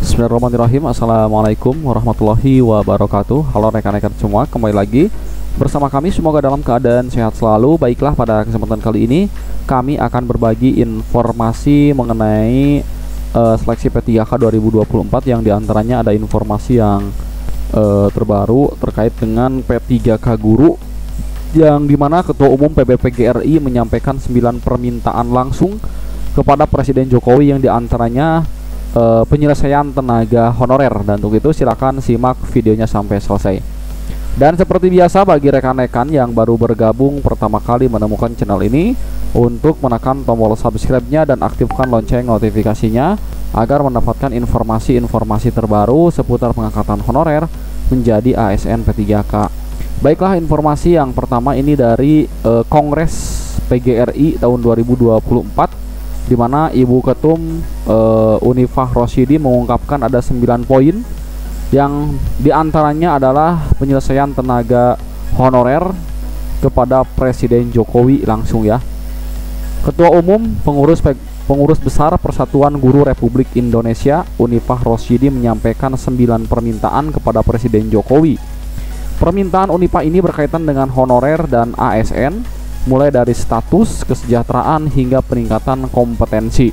Bismillahirrahmanirrahim. Assalamualaikum warahmatullahi wabarakatuh. Halo rekan-rekan semua, kembali lagi bersama kami. Semoga dalam keadaan sehat selalu. Baiklah, pada kesempatan kali ini kami akan berbagi informasi mengenai seleksi P3K 2024, yang diantaranya ada informasi yang terbaru terkait dengan P3K guru, yang dimana Ketua Umum PBPGRI menyampaikan 9 permintaan langsung kepada Presiden Jokowi, yang diantaranya penyelesaian tenaga honorer. Dan untuk itu silakan simak videonya sampai selesai. Dan seperti biasa, bagi rekan-rekan yang baru bergabung pertama kali menemukan channel ini, untuk menekan tombol subscribe-nya dan aktifkan lonceng notifikasinya agar mendapatkan informasi-informasi terbaru seputar pengangkatan honorer menjadi ASN P3K. Baiklah, informasi yang pertama ini dari Kongres PGRI tahun 2024, di mana Ibu Ketum Unifah Rosyidi mengungkapkan ada 9 poin, yang diantaranya adalah penyelesaian tenaga honorer kepada Presiden Jokowi langsung ya. Ketua Umum Pengurus Besar Persatuan Guru Republik Indonesia Unifah Rosyidi menyampaikan 9 permintaan kepada Presiden Jokowi. Permintaan Unifah ini berkaitan dengan honorer dan ASN, mulai dari status, kesejahteraan, hingga peningkatan kompetensi.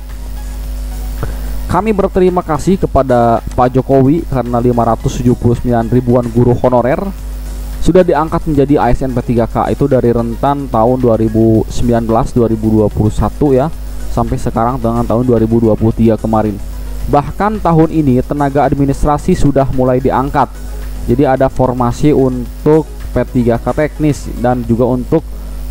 Kami berterima kasih kepada Pak Jokowi karena 579 ribuan guru honorer sudah diangkat menjadi ASN P3K, itu dari rentan tahun 2019-2021 ya, sampai sekarang dengan tahun 2023 kemarin. Bahkan tahun ini tenaga administrasi sudah mulai diangkat. Jadi ada formasi untuk P3K teknis dan juga untuk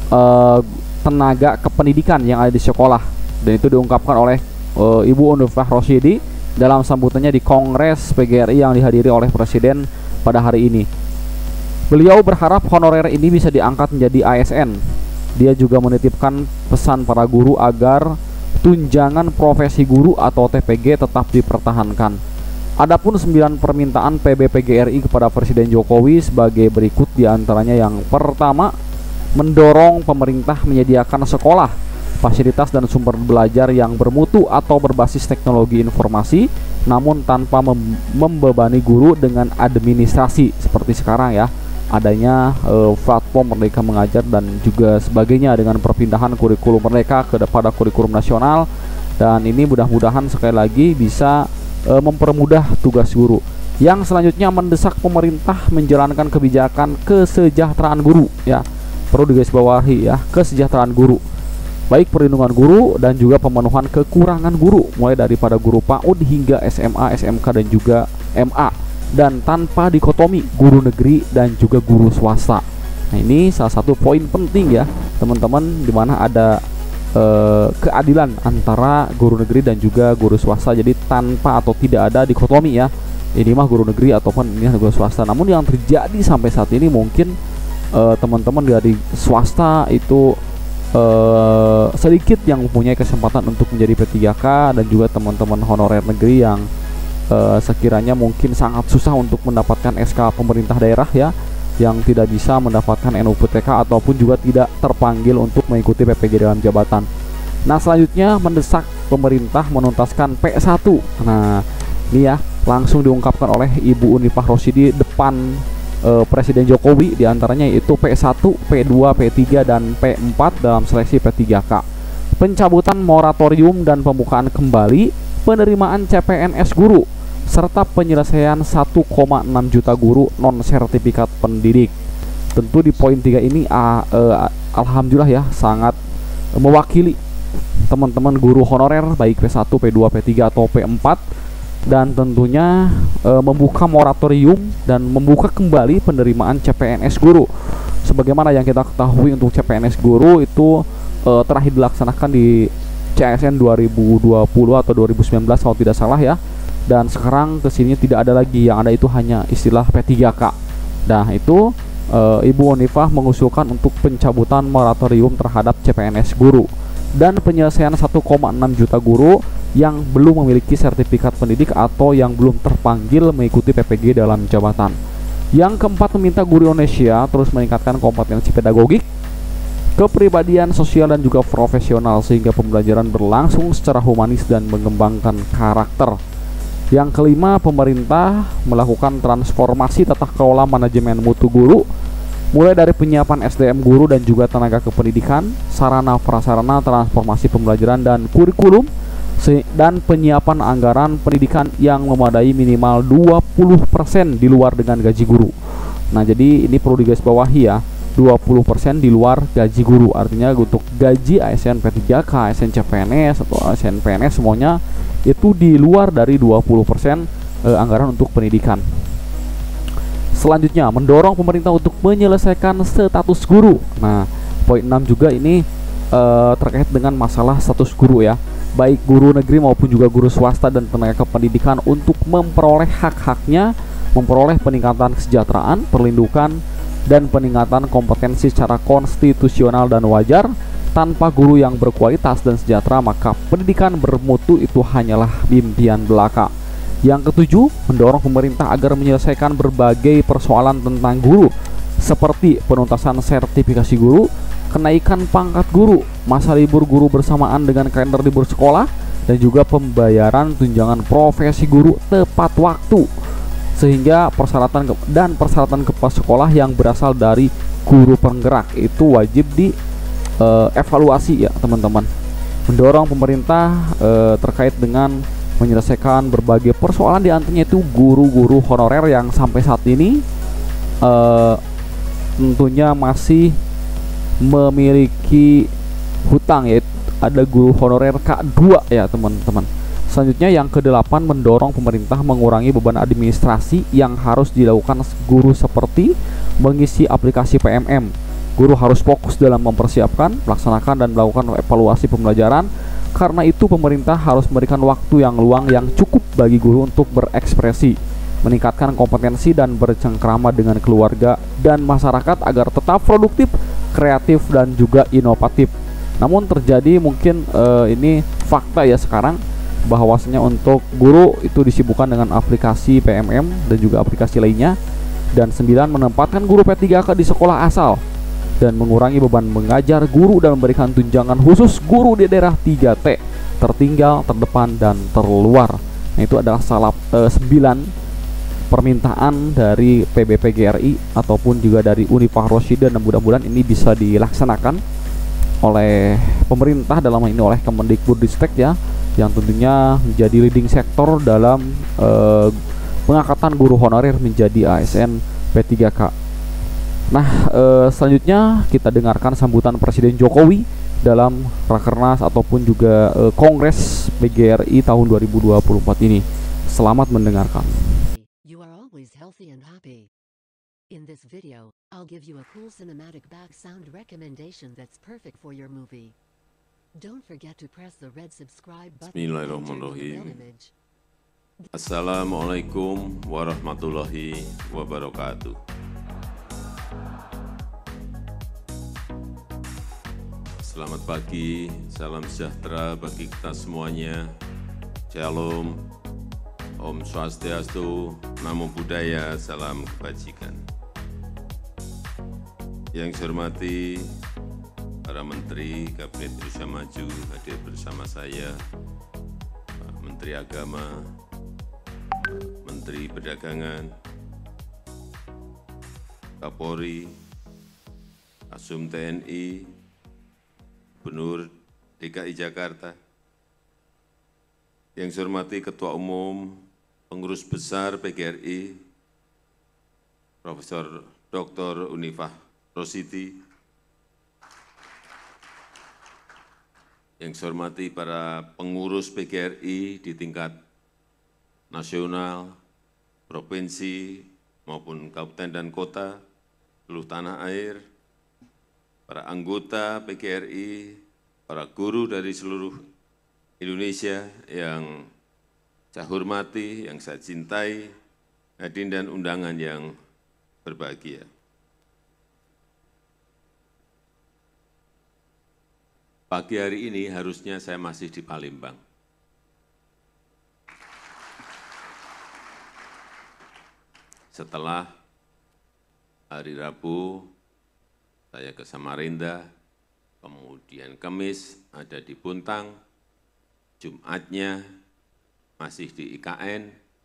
tenaga kependidikan yang ada di sekolah, dan itu diungkapkan oleh Ibu Unifah Rosyidi dalam sambutannya di Kongres PGRI yang dihadiri oleh Presiden pada hari ini. Beliau berharap honorer ini bisa diangkat menjadi ASN. Dia juga menitipkan pesan para guru agar tunjangan profesi guru atau TPG tetap dipertahankan. Adapun 9 permintaan PBPGRI kepada Presiden Jokowi sebagai berikut, diantaranya yang pertama, mendorong pemerintah menyediakan sekolah, fasilitas dan sumber belajar yang bermutu atau berbasis teknologi informasi, namun tanpa membebani guru dengan administrasi seperti sekarang ya, adanya platform Merdeka Mengajar dan juga sebagainya, dengan perpindahan kurikulum mereka kepada kurikulum nasional. Dan ini mudah-mudahan sekali lagi bisa mempermudah tugas guru. Yang selanjutnya, mendesak pemerintah menjalankan kebijakan kesejahteraan guru ya. Perlu digarisbawahi ya, kesejahteraan guru, baik perlindungan guru dan juga pemenuhan kekurangan guru, mulai daripada guru PAUD hingga SMA, SMK dan juga MA, dan tanpa dikotomi guru negeri dan juga guru swasta. Nah, ini salah satu poin penting ya teman-teman, dimana ada keadilan antara guru negeri dan juga guru swasta. Jadi tanpa atau tidak ada dikotomi ya, ini mah guru negeri ataupun ini guru swasta. Namun yang terjadi sampai saat ini, mungkin teman-teman dari swasta itu sedikit yang mempunyai kesempatan untuk menjadi P3K, dan juga teman-teman honorer negeri yang sekiranya mungkin sangat susah untuk mendapatkan SK pemerintah daerah ya, yang tidak bisa mendapatkan NUPTK ataupun juga tidak terpanggil untuk mengikuti PPG dalam jabatan. Nah, selanjutnya, mendesak pemerintah menuntaskan P1. Nah, ini ya langsung diungkapkan oleh Ibu Unifah Rosyidi depan Presiden Jokowi, diantaranya yaitu P1, P2, P3, dan P4 dalam seleksi P3K. Pencabutan moratorium dan pembukaan kembali penerimaan CPNS guru, serta penyelesaian 1,6 juta guru non-sertifikat pendidik. Tentu di poin 3 ini alhamdulillah ya, sangat mewakili teman-teman guru honorer baik P1, P2, P3 atau P4, dan tentunya membuka moratorium dan membuka kembali penerimaan CPNS guru. Sebagaimana yang kita ketahui, untuk CPNS guru itu terakhir dilaksanakan di CSN 2020 atau 2019 kalau tidak salah ya, dan sekarang kesini tidak ada lagi, yang ada itu hanya istilah P3K. Nah, itu Ibu Unifah mengusulkan untuk pencabutan moratorium terhadap CPNS guru dan penyelesaian 1,6 juta guru yang belum memiliki sertifikat pendidik atau yang belum terpanggil mengikuti PPG dalam jabatan. Yang keempat, meminta guru Indonesia terus meningkatkan kompetensi pedagogik, kepribadian sosial dan juga profesional, sehingga pembelajaran berlangsung secara humanis dan mengembangkan karakter. Yang kelima, pemerintah melakukan transformasi tata kelola manajemen mutu guru, mulai dari penyiapan SDM guru dan juga tenaga kependidikan, sarana prasarana transformasi pembelajaran dan kurikulum, dan penyiapan anggaran pendidikan yang memadai minimal 20% di luar dengan gaji guru. Nah, jadi ini perlu digarisbawahi ya, 20% di luar gaji guru. Artinya untuk gaji ASN P3K, ASN CPNS atau ASN PNS semuanya itu di luar dari 20% anggaran untuk pendidikan. Selanjutnya, mendorong pemerintah untuk menyelesaikan status guru. Nah, poin 6 juga ini terkait dengan masalah status guru ya. Baik guru negeri maupun juga guru swasta dan tenaga kependidikan untuk memperoleh hak-haknya, memperoleh peningkatan kesejahteraan, perlindungan, dan peningkatan kompetensi secara konstitusional dan wajar. Tanpa guru yang berkualitas dan sejahtera, maka pendidikan bermutu itu hanyalah impian belaka. Yang ketujuh, mendorong pemerintah agar menyelesaikan berbagai persoalan tentang guru, seperti penuntasan sertifikasi guru, kenaikan pangkat guru, masa libur guru bersamaan dengan kalender libur sekolah, dan juga pembayaran tunjangan profesi guru tepat waktu, sehingga persyaratan kepala sekolah yang berasal dari guru penggerak itu wajib dievaluasi ya teman-teman. Mendorong pemerintah terkait dengan menyelesaikan berbagai persoalan, diantaranya itu guru-guru honorer yang sampai saat ini tentunya masih memiliki hutang, yaitu ada guru honorer K2 ya teman-teman. Selanjutnya yang ke-8, mendorong pemerintah mengurangi beban administrasi yang harus dilakukan guru seperti mengisi aplikasi PMM. Guru harus fokus dalam mempersiapkan, melaksanakan, dan melakukan evaluasi pembelajaran. Karena itu pemerintah harus memberikan waktu yang luang yang cukup bagi guru untuk berekspresi, meningkatkan kompetensi dan bercengkrama dengan keluarga dan masyarakat agar tetap produktif, kreatif, dan juga inovatif. Namun terjadi mungkin ini fakta ya sekarang, bahwasanya untuk guru itu disibukkan dengan aplikasi PMM dan juga aplikasi lainnya. Dan 9, menempatkan guru P3K di sekolah asal dan mengurangi beban mengajar guru dan memberikan tunjangan khusus guru di daerah 3T, tertinggal, terdepan, dan terluar. Nah, itu adalah 9 permintaan dari PBPGRI ataupun juga dari Unifah Rosyidin, dan mudah-mudahan ini bisa dilaksanakan oleh pemerintah, dalam hal ini oleh Kemendikbudristek ya, yang tentunya menjadi leading sektor dalam pengangkatan guru honorer menjadi ASN P3K. Nah, selanjutnya kita dengarkan sambutan Presiden Jokowi dalam Rakernas ataupun juga Kongres PGRI tahun 2024 ini. Selamat mendengarkan. You are always healthy and happy. In this video, I'll give you a cool cinematic back sound recommendation that's perfect for your movie. Don't forget to press the red subscribe button. Bismillahirrahmanirrahim. Assalamualaikum warahmatullahi wabarakatuh. Selamat pagi, salam sejahtera bagi kita semuanya. Shalom, Om Swastiastu, Namo Buddhaya, salam kebajikan. Yang saya hormati para Menteri Kabinet Indonesia Maju hadir bersama saya, Pak Menteri Agama, Pak Menteri Perdagangan, Kapolri, Kasum TNI, Gubernur DKI Jakarta, yang saya hormati Ketua Umum Pengurus Besar PGRI, Profesor Dr. Unifah Rosyidin, yang saya hormati para pengurus PGRI di tingkat nasional, provinsi, maupun kabupaten dan kota, seluruh tanah air, para anggota PGRI, para guru dari seluruh Indonesia yang saya hormati, yang saya cintai, hadirin dan undangan yang berbahagia. Pagi hari ini harusnya saya masih di Palembang. Setelah hari Rabu, saya ke Samarinda, kemudian Kamis ada di Puntang, Jumatnya masih di IKN,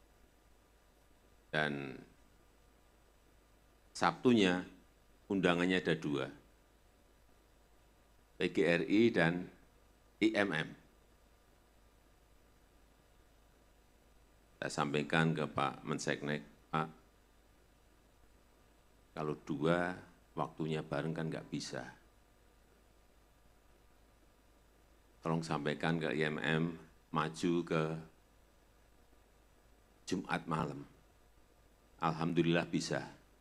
dan Sabtunya undangannya ada 2, PGRI dan IMM. Saya sampaikan ke Pak Menseknek, Pak, kalau 2 waktunya bareng kan nggak bisa. Tolong sampaikan ke IMM maju ke Jumat malam. Alhamdulillah bisa.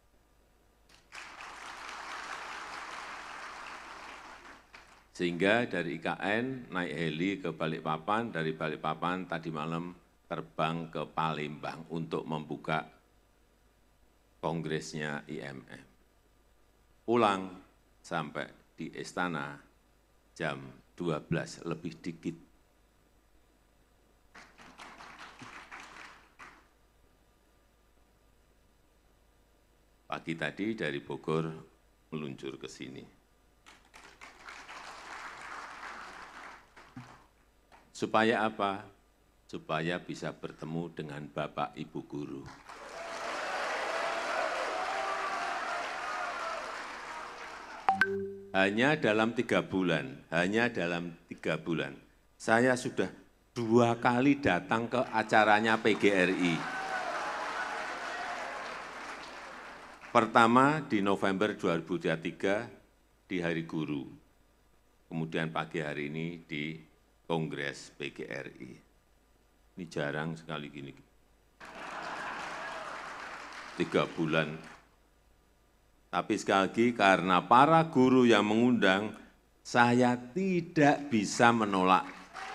Sehingga dari IKN naik heli ke Balikpapan, dari Balikpapan tadi malam terbang ke Palembang untuk membuka kongresnya IMF. Pulang sampai di istana jam 12 lebih dikit. Pagi tadi dari Bogor meluncur ke sini. Supaya apa? Supaya bisa bertemu dengan Bapak Ibu guru. Hanya dalam 3 bulan, saya sudah 2 kali datang ke acaranya PGRI. Pertama di November 2023 di Hari Guru, kemudian pagi hari ini di Kongres PGRI. Ini jarang sekali gini. 3 bulan. Tapi sekali lagi karena para guru yang mengundang, saya tidak bisa menolak.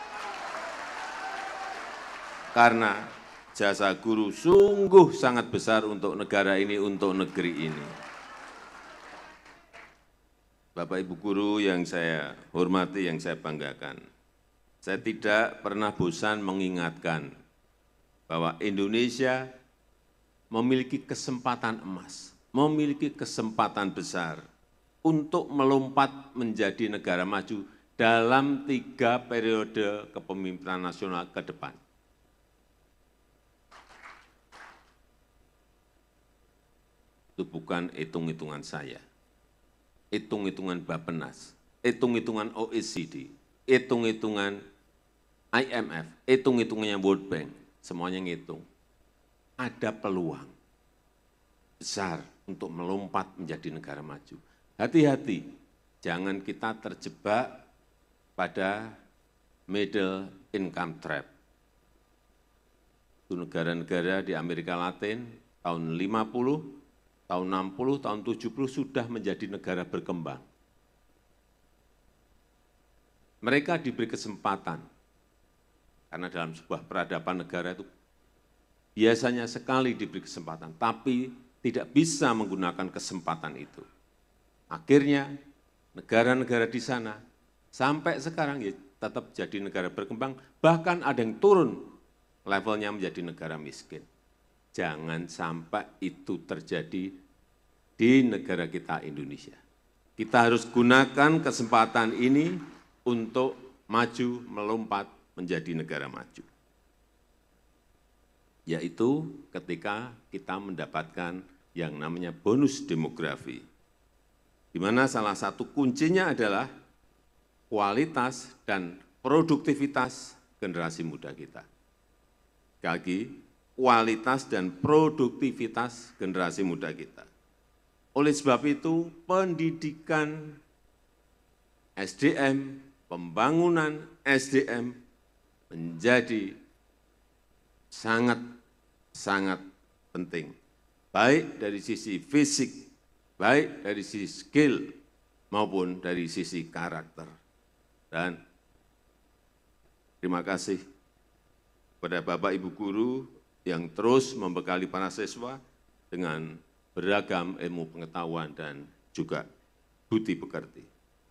Karena jasa guru sungguh sangat besar untuk negara ini, untuk negeri ini. Bapak Ibu guru yang saya hormati, yang saya banggakan, saya tidak pernah bosan mengingatkan bahwa Indonesia memiliki kesempatan emas, memiliki kesempatan besar untuk melompat menjadi negara maju dalam 3 periode kepemimpinan nasional ke depan. Itu bukan hitung-hitungan saya, hitung-hitungan Bappenas, hitung-hitungan OECD, hitung-hitungan IMF, hitung-hitungannya World Bank, semuanya ngitung. Ada peluang besar untuk melompat menjadi negara maju. Hati-hati, jangan kita terjebak pada middle income trap. Itu negara-negara di Amerika Latin tahun 50, tahun 60, tahun 70 sudah menjadi negara berkembang. Mereka diberi kesempatan, karena dalam sebuah peradaban negara itu biasanya sekali diberi kesempatan, tapi tidak bisa menggunakan kesempatan itu. Akhirnya negara-negara di sana sampai sekarang ya tetap jadi negara berkembang, bahkan ada yang turun levelnya menjadi negara miskin. Jangan sampai itu terjadi di negara kita Indonesia. Kita harus gunakan kesempatan ini untuk maju, melompat menjadi negara maju. Yaitu ketika kita mendapatkan yang namanya bonus demografi, di mana salah satu kuncinya adalah kualitas dan produktivitas generasi muda kita. Sekali lagi, kualitas dan produktivitas generasi muda kita. Oleh sebab itu, pendidikan SDM, pembangunan SDM menjadi sangat penting, baik dari sisi fisik, baik dari sisi skill, maupun dari sisi karakter. Dan terima kasih kepada Bapak Ibu guru yang terus membekali para siswa dengan beragam ilmu pengetahuan dan juga budi pekerti.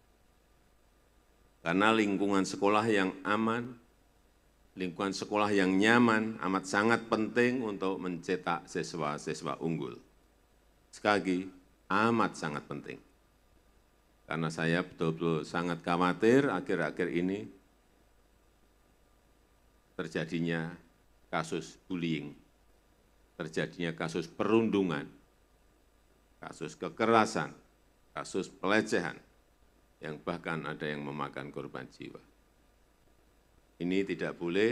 Karena lingkungan sekolah yang aman, lingkungan sekolah yang nyaman amat sangat penting untuk mencetak siswa-siswa unggul. Sekali lagi, amat sangat penting. Karena saya betul-betul sangat khawatir akhir-akhir ini terjadinya kasus bullying, terjadinya kasus perundungan, kasus kekerasan, kasus pelecehan, yang bahkan ada yang memakan korban jiwa. Ini tidak boleh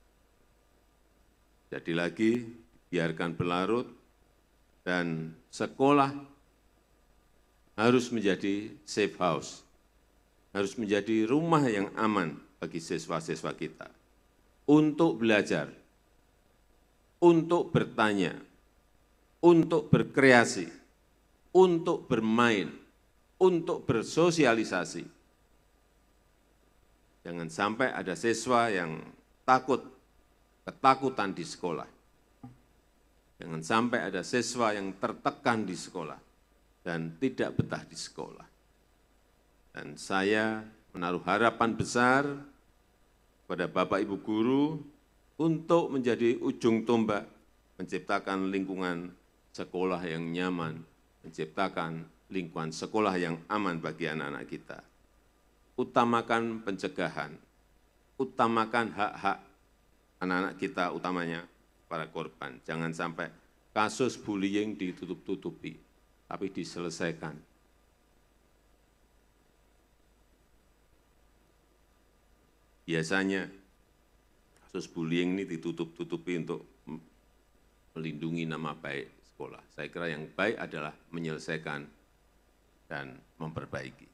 jadi lagi, biarkan berlarut, dan sekolah harus menjadi safe house, harus menjadi rumah yang aman bagi siswa-siswa kita untuk belajar, untuk bertanya, untuk berkreasi, untuk bermain, untuk bersosialisasi. Jangan sampai ada siswa yang ketakutan di sekolah. Jangan sampai ada siswa yang tertekan di sekolah dan tidak betah di sekolah. Dan saya menaruh harapan besar kepada Bapak Ibu guru untuk menjadi ujung tombak menciptakan lingkungan sekolah yang nyaman, menciptakan lingkungan sekolah yang aman bagi anak-anak kita. Utamakan pencegahan, utamakan hak-hak anak-anak kita, utamanya para korban. Jangan sampai kasus bullying ditutup-tutupi, tapi diselesaikan. Biasanya kasus bullying ini ditutup-tutupi untuk melindungi nama baik sekolah. Saya kira yang baik adalah menyelesaikan dan memperbaiki.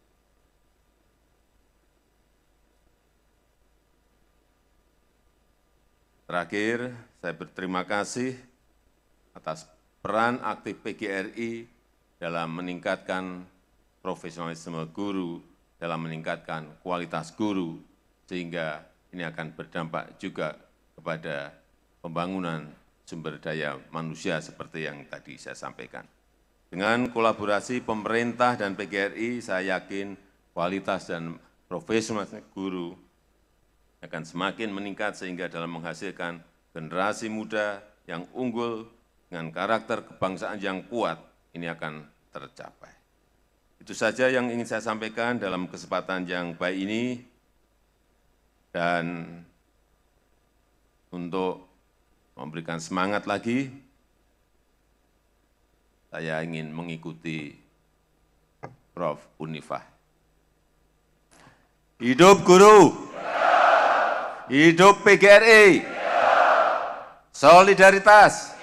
Terakhir, saya berterima kasih atas peran aktif PGRI dalam meningkatkan profesionalisme guru, dalam meningkatkan kualitas guru, sehingga ini akan berdampak juga kepada pembangunan sumber daya manusia seperti yang tadi saya sampaikan. Dengan kolaborasi pemerintah dan PGRI, saya yakin kualitas dan profesionalisme guru akan semakin meningkat sehingga dalam menghasilkan generasi muda yang unggul dengan karakter kebangsaan yang kuat, ini akan tercapai. Itu saja yang ingin saya sampaikan dalam kesempatan yang baik ini. Dan untuk memberikan semangat lagi, saya ingin mengikuti Prof. Unifah. Hidup guru! Hidup PGRI! Solidaritas!